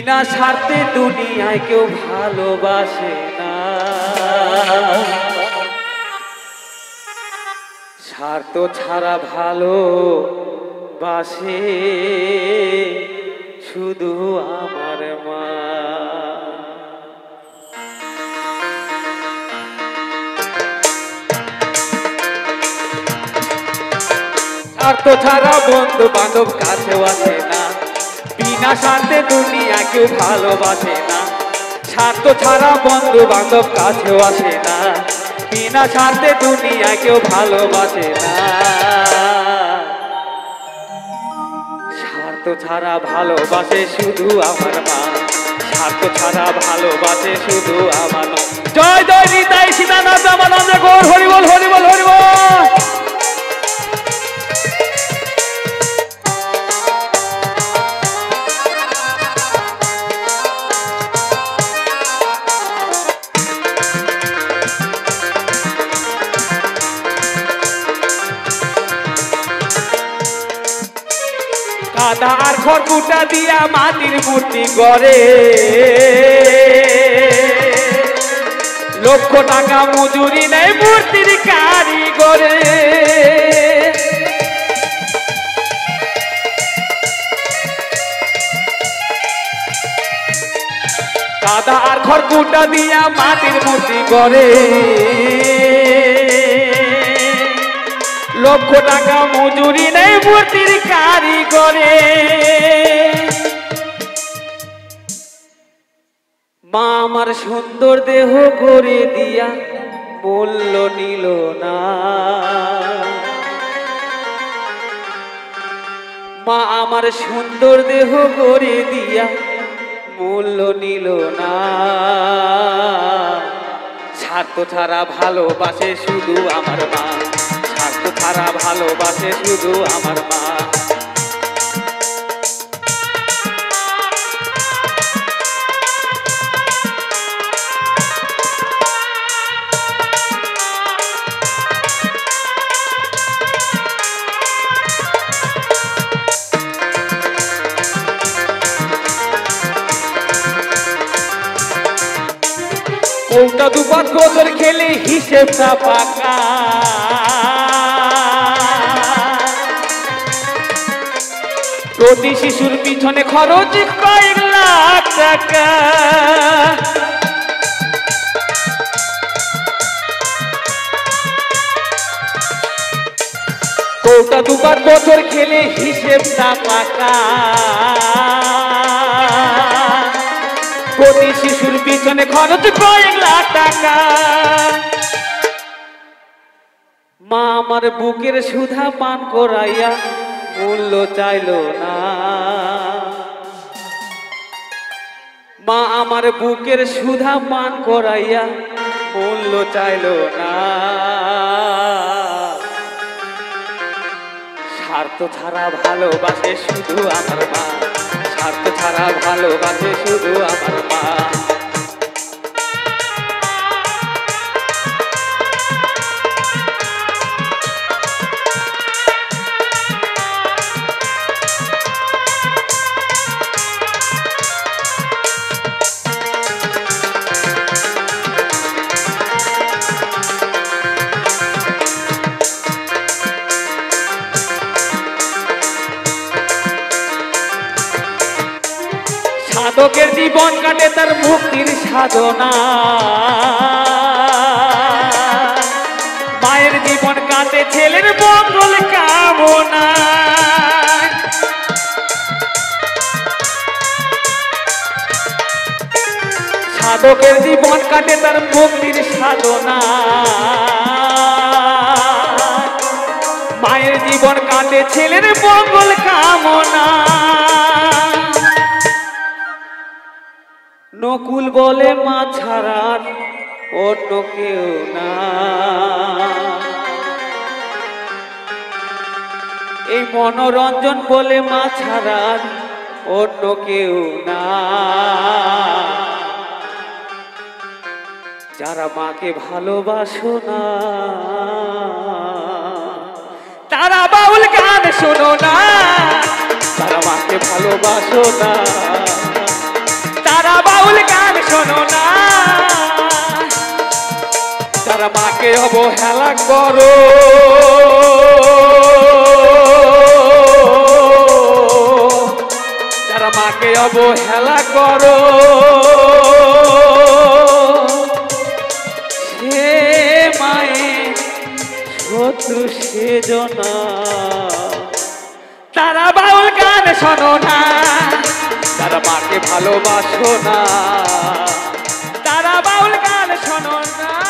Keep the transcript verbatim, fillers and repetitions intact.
বিনা স্বার্থে দুনিয়ায় কেউ ভালোবাসে না, স্বার্থ ছাড়া ভালোবাসে শুধু আমার মা। স্বার্থ ছাড়া বন্ধু বান্ধব কাছেও আসে না, বিনা স্বার্থে দুনিয়া কেউ ভালোবাসে না, স্বার্থ ছাড়া বন্ধু বান্ধব কাছেও আসে না, বিনা স্বার্থে দুনিয়া কেউ ভালোবাসে না। স্বার্থ ছাড়া ভালোবাসে শুধু আমার মা, স্বার্থ ছাড়া ভালোবাসে শুধু আমার মা। জয় জয় নিতাই সীতানাথ রামানন্দ গৌর, হরি বল হরি বল হরি বল। কাদা আর খড়কুটা দিয়া মাটির মূর্তি গড়ে, লক্ষ টাকা মজুরি নেই মূর্তির কারিগরে। কাদা আর খড়কুটা দিয়া মাটির মূর্তি গড়ে, লক্ষ টাকা মজুরি নেই মূর্তির কারিগরে। মা আমার সুন্দর দেহ করে দিয়া মূল্য নিল না, মা আমার সুন্দর দেহ করে দিয়া মূল্য নিল না। স্বার্থ ছাড়া ভালোবাসে শুধু আমার মা, স্বার্থ ছাড়া ভালোবাসে শুধু আমার মা। কৌটা দুপাত বছর খেলে হিসেবটা পাকা, প্রতি শিশুর পিছনে খরচ কয়েক লাখ টাকা। কৌটা দুপাত বছর খেলে হিসেবটা পাকা, প্রতি শিশুর পিছনে খরচ কয়েক লাখ টাকা। মা আমার বুকের সুধা পান করাইয়া মূল্য চাইল না, মা আমার বুকের সুধা পান করাইয়া মূল্য চাইল না। স্বার্থ ছাড়া ভালোবাসে শুধু আমার মা, স্বার্থ ছাড়া ভালোবাসে শুধু আমার মা। সাধকের জীবন কাটে তার মুক্তির সাধনা, মায়ের জীবন কাটে ছেলের মঙ্গল কামনা। সাধকের জীবন কাটে তার মুক্তির সাধনা, মায়ের জীবন কাটে ছেলের মঙ্গল কামনা। নকুল বলে মা ছাড়া অন্য কেউ না, এই মনোরঞ্জন বলে মা ছাড়া অন্য কেউ না। যারা মাকে ভালোবাসো না তারা বাউল গান শোনো না, তারা মাকে ভালোবাসো না। শোনো না, যারা মাকে অবহেলা করো, যারা মাকে অবহেলা করো, সে মায়ের শত্রু সেজনা। তারা বাউল গান শোনো না, তারা মাকে ভালোবাসো না, তারা বাউল গান শোনো না।